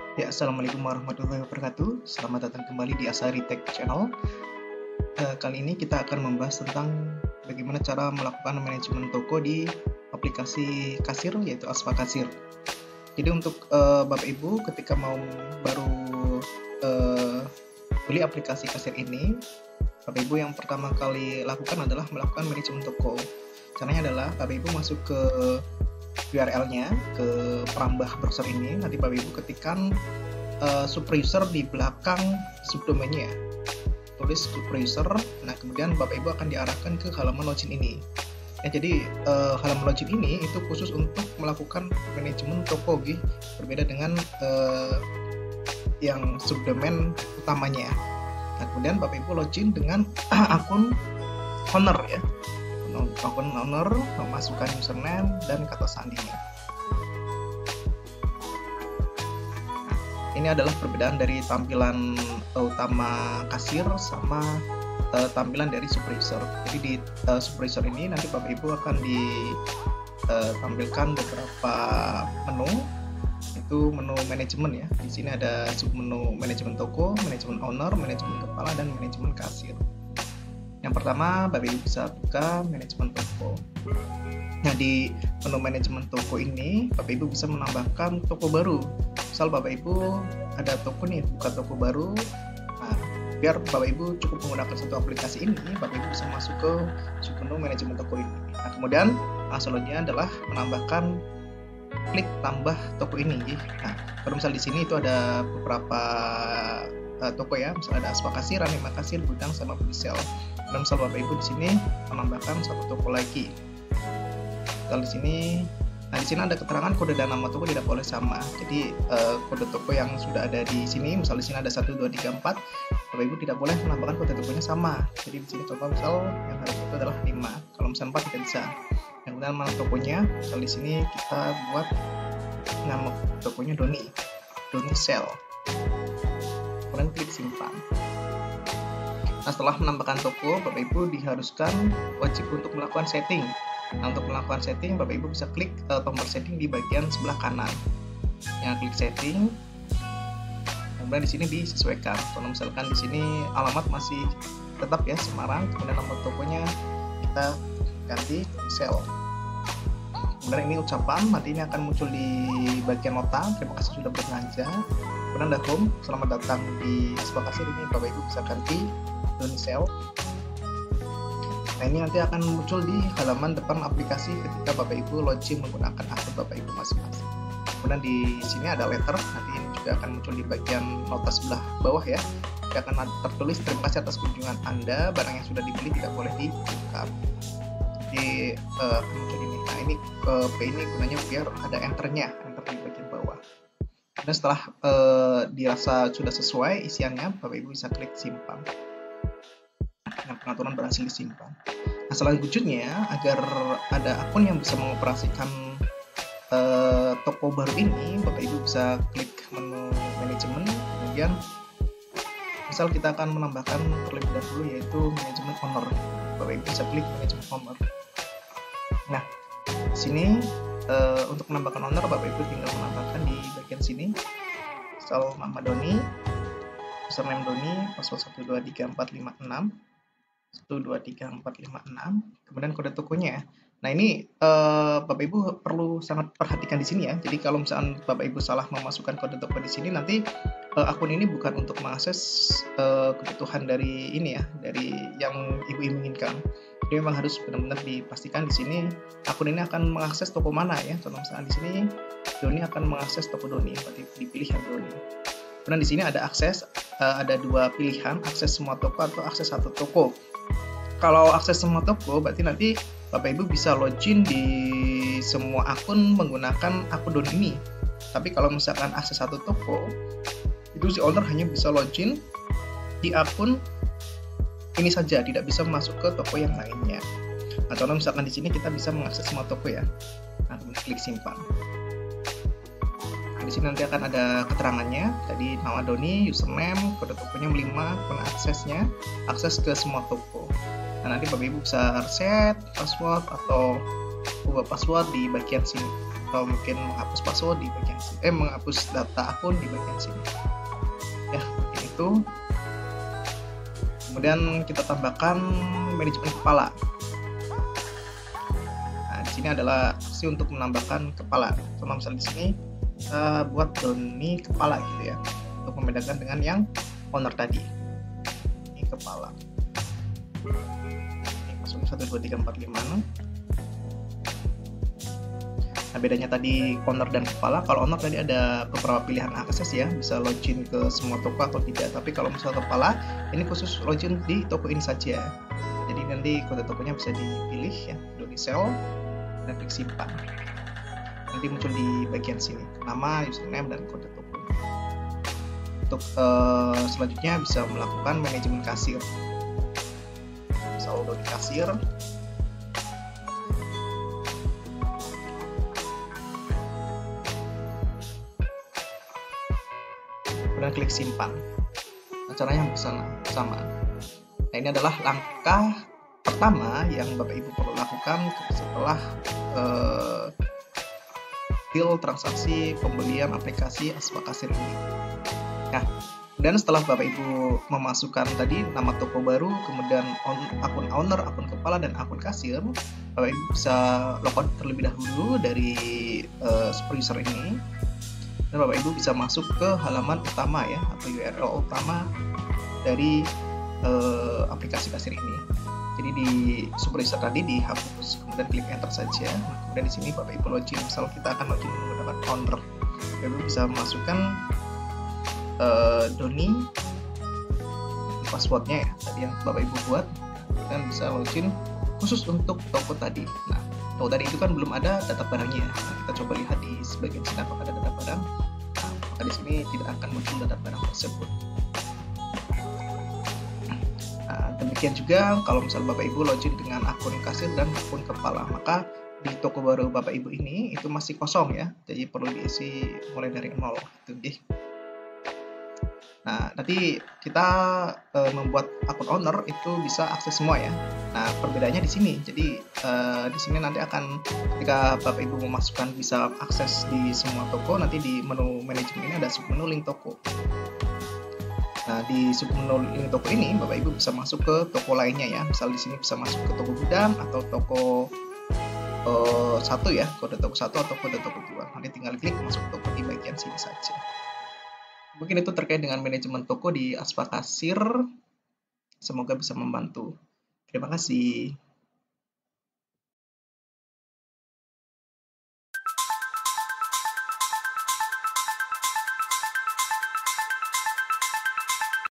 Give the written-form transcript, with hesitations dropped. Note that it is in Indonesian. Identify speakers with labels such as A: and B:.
A: Ya, assalamualaikum warahmatullahi wabarakatuh. Selamat datang kembali di Asari Tech Channel. Kali ini kita akan membahas tentang bagaimana cara melakukan manajemen toko di aplikasi kasir, yaitu Aspa Kasir. Jadi untuk Bapak Ibu ketika mau baru beli aplikasi kasir ini, Bapak Ibu yang pertama kali lakukan adalah melakukan manajemen toko. Caranya adalah Bapak Ibu masuk ke URL-nya, ke penambah browser ini. Nanti Bapak Ibu ketikkan subuser di belakang subdomainnya, tulis subuser. Nah, kemudian Bapak Ibu akan diarahkan ke halaman login ini. Jadi halaman login ini itu khusus untuk melakukan manajemen toko, berbeda dengan yang subdomain utamanya. Nah, kemudian Bapak Ibu login dengan akun owner ya, akun owner, memasukkan username dan kata sandinya. Ini adalah perbedaan dari tampilan utama kasir sama tampilan dari subuser. Jadi di subuser ini nanti Bapak Ibu akan ditampilkan beberapa menu. Itu menu manajemen ya. Di sini ada submenu manajemen toko, manajemen owner, manajemen kepala, dan manajemen kasir. Yang pertama, Bapak Ibu bisa buka manajemen toko. Nah, di menu manajemen toko ini Bapak Ibu bisa menambahkan toko baru. Misal Bapak Ibu ada toko nih, buka toko baru. Nah, biar Bapak Ibu cukup menggunakan satu aplikasi ini, Bapak Ibu bisa masuk ke submenu manajemen toko ini. Nah, kemudian selanjutnya adalah menambahkan klik tambah toko ini. Nah, kalau misal di sini itu ada beberapa toko ya, misal ada Aspa Kasir, Anima Kasir, Gudang, sama Bulisel. Kalau misal Bapak Ibu di sini menambahkan satu toko lagi. Kalau di sini, nah di sini ada keterangan kode dan nama toko tidak boleh sama. Jadi kode toko yang sudah ada di sini, misal di sini ada 1, 2, 3, 4, Bapak Ibu tidak boleh menambahkan kode tokonya sama. Jadi di sini contoh misal yang harus itu adalah 5. Kalau misal 4 tidak bisa. Yang kemudian nama tokonya, misal di sini kita buat nama tokonya Doni Sel. Kemudian klik simpan. Nah, setelah menambahkan toko, Bapak Ibu diharuskan wajib untuk melakukan setting. Nah, untuk melakukan setting, Bapak Ibu bisa klik tombol setting di bagian sebelah kanan. Yang klik setting, kemudian di sini disesuaikan. Kalau misalkan di sini alamat masih tetap ya Semarang, kemudian nomor tokonya kita ganti Sel. Kemudian ini ucapan, nanti ini akan muncul di bagian nota. Terima kasih sudah berbelanja. Kemudian ada home, selamat datang di Aspa Kasir. Ini Bapak Ibu bisa ganti Doni Sel. Nah, ini nanti akan muncul di halaman depan aplikasi ketika Bapak Ibu login menggunakan akun Bapak Ibu masing-masing. Kemudian di sini ada letter, nanti ini juga akan muncul di bagian nota sebelah bawah ya. Ini akan tertulis terima kasih atas kunjungan Anda, barang yang sudah dibeli tidak boleh ditukar. Jadi akan muncul ini. Nah, ini P ini gunanya biar ada enter di bagian bawah. Dan setelah dirasa sudah sesuai isiannya, Bapak Ibu bisa klik simpan. Yang pengaturan berhasil disimpan. Nah, selanjutnya agar ada akun yang bisa mengoperasikan toko baru ini, Bapak Ibu bisa klik menu manajemen, kemudian misal kita akan menambahkan terlebih dahulu yaitu manajemen owner. Bapak Ibu bisa klik manajemen owner. Nah, di sini untuk menambahkan owner, Bapak Ibu tinggal menambahkan di bagian sini. Misal nama Doni, username Doni, password 123456. 123456, kemudian kode tokonya. Nah, ini Bapak Ibu perlu sangat perhatikan di sini ya. Jadi kalau misalkan Bapak Ibu salah memasukkan kode toko di sini, nanti akun ini bukan untuk mengakses kebutuhan dari ini ya, dari yang Ibu inginkan. Jadi memang harus benar-benar dipastikan di sini akun ini akan mengakses toko mana ya. Contoh misalkan di sini Doni akan mengakses toko Doni, berarti dipilih yang Doni. Kemudian di sini ada akses, ada dua pilihan, akses semua toko atau akses satu toko. Kalau akses semua toko, berarti nanti Bapak Ibu bisa login di semua akun menggunakan akun Doni ini. Tapi kalau misalkan akses satu toko, itu si owner hanya bisa login di akun ini saja, tidak bisa masuk ke toko yang lainnya. Nah, contoh misalkan di sini kita bisa mengakses semua toko ya. Nah, kemudian klik simpan. Nah, di sini nanti akan ada keterangannya. Tadi nama Doni, username, kode tokonya 5, kemudian aksesnya, akses ke semua toko. Nah, nanti Bapak Ibu bisa reset password atau ubah password di bagian sini. atau mungkin menghapus password di bagian sini, menghapus data akun di bagian sini. Ya, seperti itu. Kemudian kita tambahkan manajemen kepala. Nah, di sini adalah opsi untuk menambahkan kepala. Sama misalnya di sini kita buat Doni kepala gitu ya, untuk membedakan dengan yang owner tadi. Ini kepala. Ini masuk 1 2 3 4 5. Nah, bedanya tadi owner dan kepala, kalau owner tadi ada beberapa pilihan akses ya, bisa login ke semua toko atau tidak, tapi kalau misalnya kepala, ini khusus login di toko ini saja. Jadi nanti kode tokonya bisa dipilih ya, Doni Sell, dan klik simpan. Nanti muncul di bagian sini, nama, username, dan kode toko. Untuk selanjutnya bisa melakukan manajemen kasir. Saldo di kasir. Kemudian klik simpan. Nah, caranya sama. Nah, ini adalah langkah pertama yang Bapak Ibu perlu lakukan setelah deal transaksi pembelian aplikasi Aspa Kasir ini. Nah, dan setelah Bapak Ibu memasukkan tadi nama toko baru, kemudian akun owner, akun kepala, dan akun kasir, Bapak Ibu bisa logout terlebih dahulu dari super user ini. Dan Bapak Ibu bisa masuk ke halaman utama ya, atau URL utama dari aplikasi kasir ini. Jadi di super user tadi dihapus, kemudian klik enter saja. Nah, kemudian di sini Bapak Ibu login. Misal kita akan login menggunakan owner, Bapak Ibu bisa masukkan Doni, passwordnya ya, tadi yang Bapak Ibu buat, dan bisa login khusus untuk toko tadi. Nah, toko tadi itu kan belum ada data barangnya. Nah, kita coba lihat di sebagian sini apakah ada data barang. Nah, maka di sini tidak akan muncul data barang tersebut. Nah, demikian juga kalau misalnya Bapak Ibu login dengan akun kasir dan akun kepala, maka di toko baru Bapak Ibu ini itu masih kosong ya, jadi perlu diisi mulai dari nol. Itu Nah, nanti kita membuat akun owner itu bisa akses semua ya. Nah, perbedaannya di sini. Jadi di sini nanti akan ketika Bapak Ibu memasukkan bisa akses di semua toko, nanti di menu manajemen ini ada submenu link toko. Nah, di submenu link toko ini Bapak Ibu bisa masuk ke toko lainnya ya. Misal di sini bisa masuk ke toko gudang atau toko 1 ya, kode toko 1 atau kode toko 2. Nanti tinggal klik masuk toko di bagian sini saja. Mungkin itu terkait dengan manajemen toko di Aspa Kasir. Semoga bisa membantu. Terima kasih.